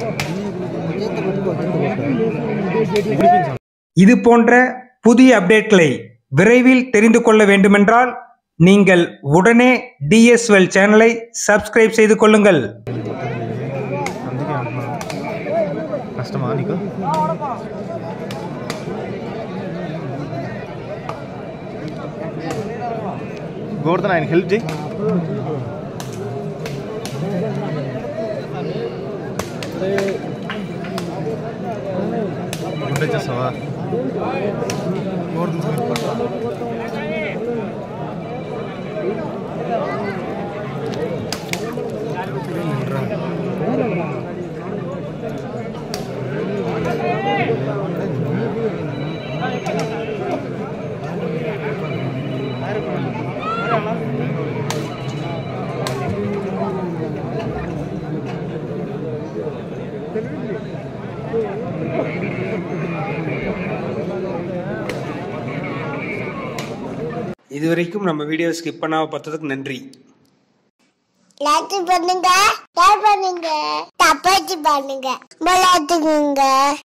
இது போன்ற புதிய அப்டேட்களை விரைவில் தெரிந்து கொள்ள வேண்டுமென்றால் நீங்கள் உடனே DSWell சேனலை சப்ஸ்கிரைப் செய்து கொள்ளுங்கள். కష్టమా నీకు? గోవర్ధన్ ఆయన హెల్ప్ చేయి. గుడ్డ చేస్తావా? గోవర్ధన్ இதுவரைக்கும் நம்ம வீடியோ ஸ்கிப் பண்ணாம பார்த்ததுக்கு நன்றி. லைக் பண்ணுங்க, ஷேர் பண்ணுங்க, சப்ஸ்கிரைப் பண்ணுங்க, பெல் ஐகான்